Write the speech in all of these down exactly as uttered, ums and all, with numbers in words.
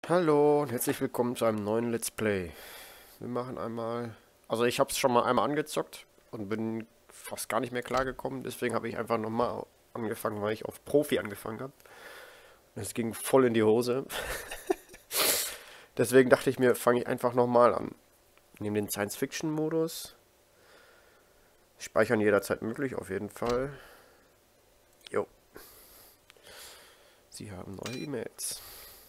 Hallo und herzlich willkommen zu einem neuen Let's Play. Wir machen einmal... Also ich habe es schon mal einmal angezockt und bin fast gar nicht mehr klargekommen. Deswegen habe ich einfach nochmal angefangen, weil ich auf Profi angefangen habe. Es ging voll in die Hose. Deswegen dachte ich mir, fange ich einfach nochmal an. Nehme den Science-Fiction-Modus. Speichern jederzeit möglich, auf jeden Fall. Jo. Sie haben neue E-Mails.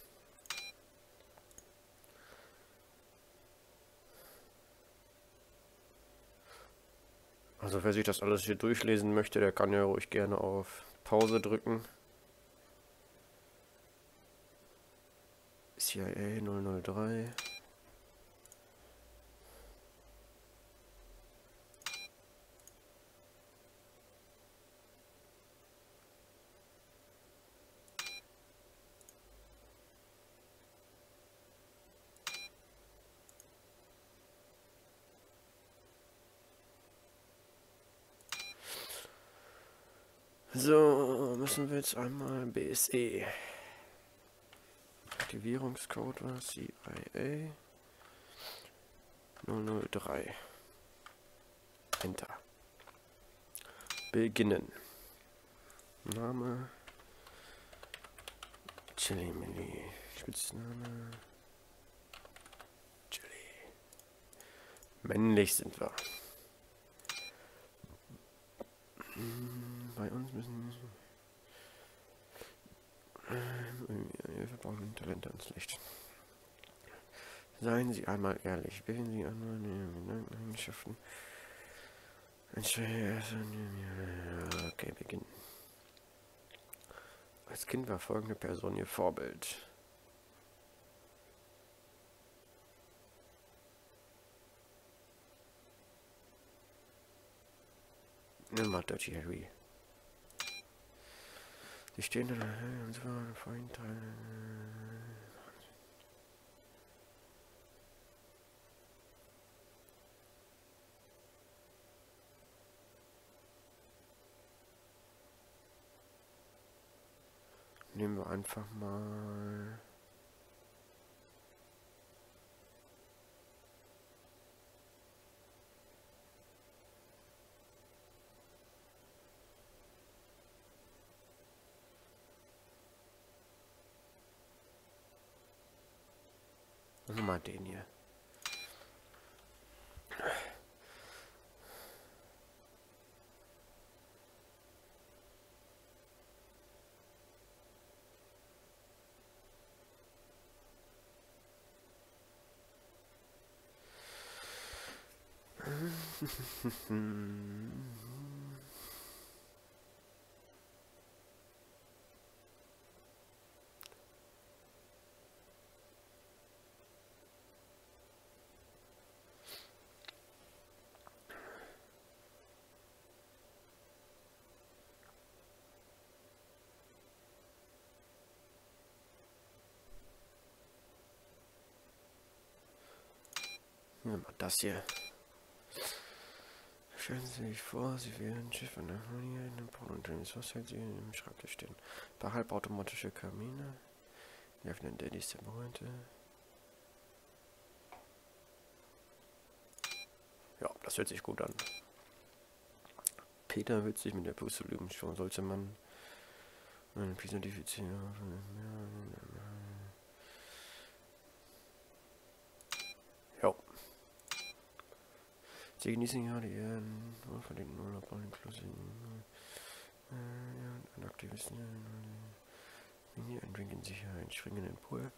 Also wer sich das alles hier durchlesen möchte, der kann ja ruhig gerne auf Pause drücken. C I A null null drei. So, müssen wir jetzt einmal B S E. Aktivierungscode war C I A null null drei. Enter. Beginnen. Name. Chili Milli. Spitzname. Chili. Männlich sind wir. Bei uns müssen wir verbrauchen Talente ans Licht. Seien Sie einmal ehrlich. Wählen Sie einmal die Eigenschaften. Okay, beginnen. Als Kind war folgende Person Ihr Vorbild. Nummer Dirty Harry. Sie stehen in der Höhe und zwar vorhin Teil. Nehmen wir einfach mal. Nehmen wir mal den hier. Nehmen wir das hier. Stellen Sie sich vor, Sie wählen ein Schiff an der Harmonie in einem Port und das Wasser Sie im Schreibtisch stehen. Ein paar halbautomatische Kamine. Die öffnen Daddys Temperamente. Ja, das hört sich gut an. Peter wird sich mit der Puste lügen. Schon sollte man einen identifizieren. Ja. Sie genießen ja die Ehren verdienten Urlaub all inklusive. Ein Aktivisten. Ein Drink in Sicherheit. Springen in den Pool.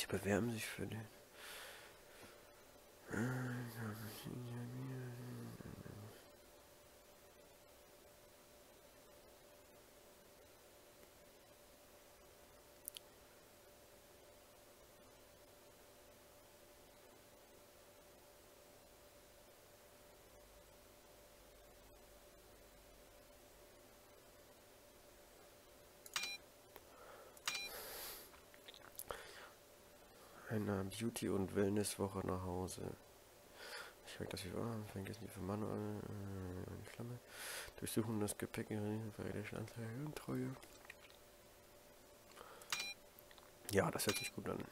Sie bewerben sich für den... Einer Beauty- und Wellness-Woche nach Hause. Ich merke, dass ich war, fängt jetzt nicht für Manual, äh, Klammer. Durchsuchen das Gepäck, verräterische Anzeige und Treue. Ja, das hört sich gut an.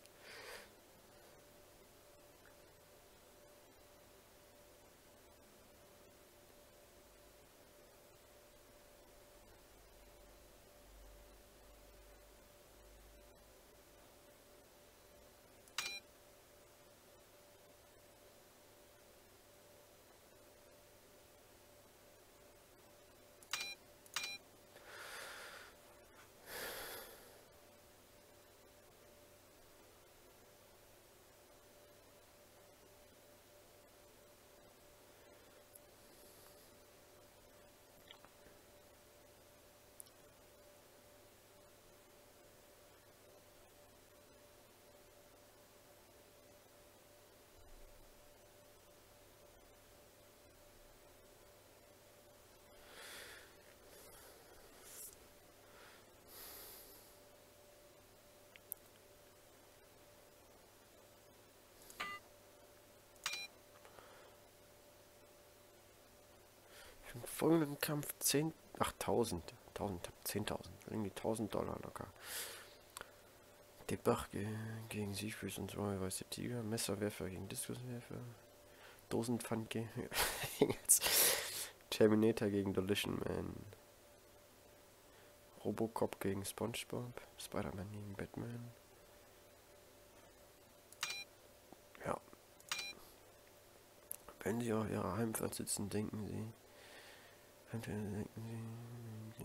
Für den folgenden Kampf zehn, ach tausend, tausend, zehntausend, irgendwie tausend Dollar locker. Debach ge gegen Siegfried und zwei weiße Tiger, Messerwerfer gegen Diskuswerfer, Dosenpfand gegen Terminator gegen Demolition Man, Robocop gegen SpongeBob, Spider-Man gegen Batman. Ja. Wenn Sie auf Ihrer Heimfahrt sitzen, denken Sie. Denken Sie.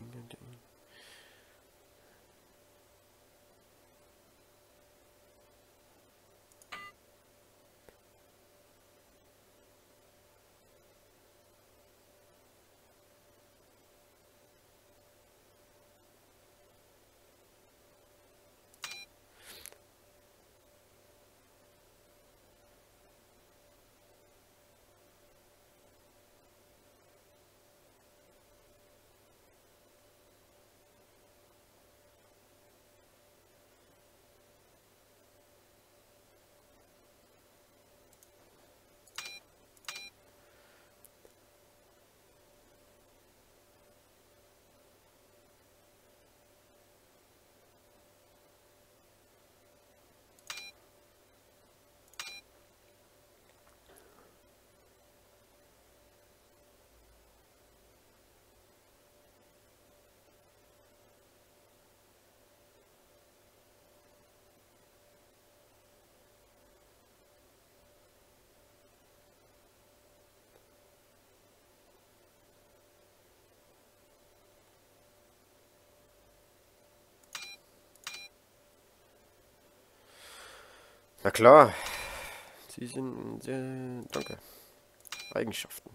Na klar, Sie sind sehr... Danke. Eigenschaften.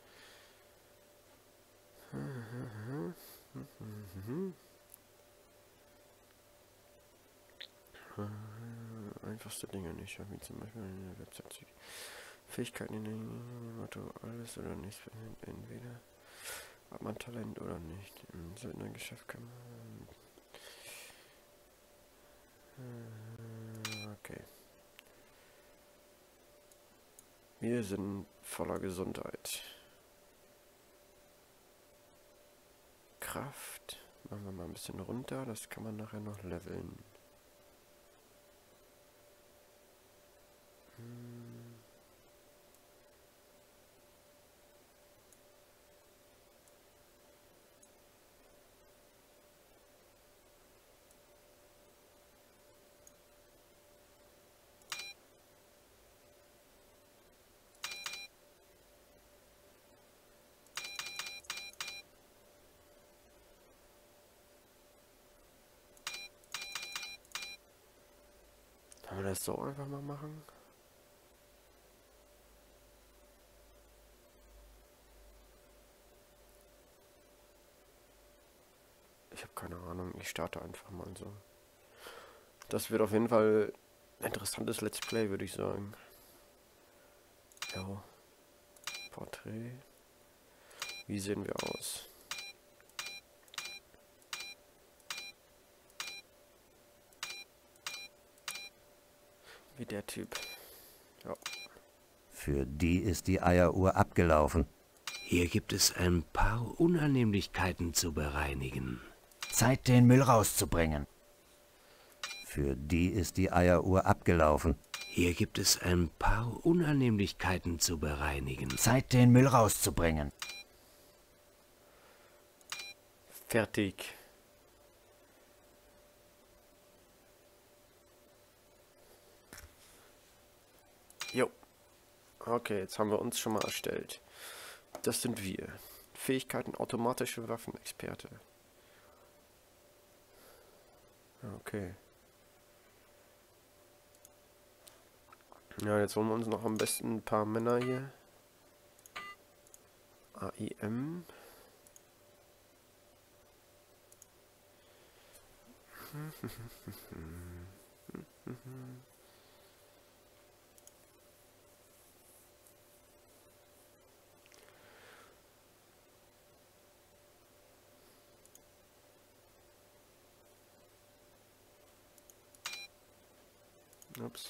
Einfachste Dinge nicht, wie zum Beispiel eine Website. Fähigkeiten in dem Motto, alles oder nichts. Entweder hat man Talent oder nicht. Im Söldnergeschäft kann man... Okay. Wir sind voller Gesundheit. Kraft. Machen wir mal ein bisschen runter. Das kann man nachher noch leveln. Hm. das so einfach mal machen? Ich habe keine Ahnung. Ich starte einfach mal so. Das wird auf jeden Fall ein interessantes Let's Play, würde ich sagen. Ja. Porträt. Wie sehen wir aus? Wie der Typ. Ja. Für die ist die Eieruhr abgelaufen. Hier gibt es ein paar Unannehmlichkeiten zu bereinigen. Zeit, den Müll rauszubringen. Für die ist die Eieruhr abgelaufen. Hier gibt es ein paar Unannehmlichkeiten zu bereinigen. Zeit, den Müll rauszubringen. Fertig. Jo. Okay, jetzt haben wir uns schon mal erstellt. Das sind wir. Fähigkeiten automatische Waffenexperte. Okay. Ja, jetzt holen wir uns noch am besten ein paar Männer hier. A I M. Ups.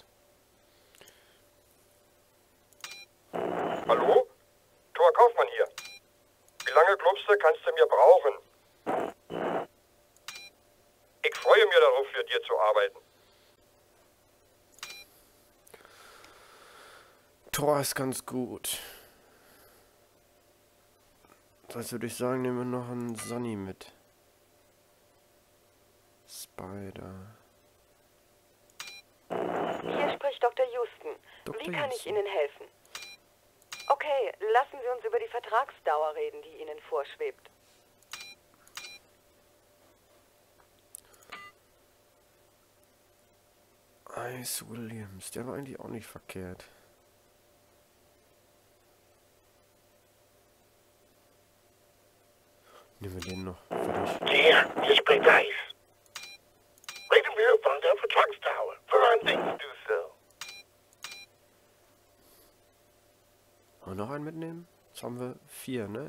Hallo? Thor Kaufmann hier. Wie lange glaubst du, kannst du mir brauchen? Ich freue mich darauf, für dir zu arbeiten. Tor ist ganz gut. Das würde ich sagen, nehmen wir noch einen Sunny mit. Spider. Hier spricht Doktor Houston. Doktor Wie kann ich Houston. Ihnen helfen? Okay, lassen Sie uns über die Vertragsdauer reden, die Ihnen vorschwebt. Ice Williams, der war eigentlich auch nicht verkehrt. Nehmen wir den noch. Fertig. Ja, hier spricht Eis. Reden wir von der Vertragsdauer. Woran denkst du so? Und noch einen mitnehmen? Jetzt haben wir vier, ne?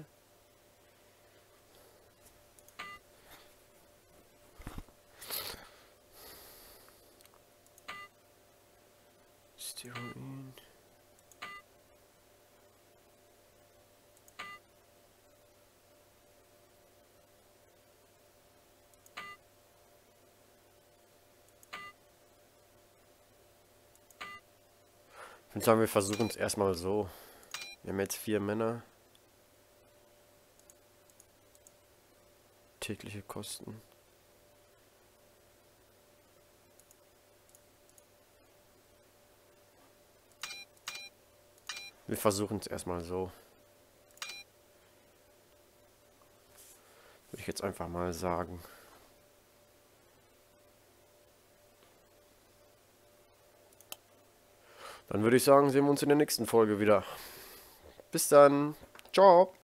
Steroin. Ich würde sagen, wir versuchen es erstmal so. Wir haben jetzt vier Männer. Tägliche Kosten. Wir versuchen es erstmal so. Würde ich jetzt einfach mal sagen. Dann würde ich sagen, sehen wir uns in der nächsten Folge wieder. Bis dann. Ciao.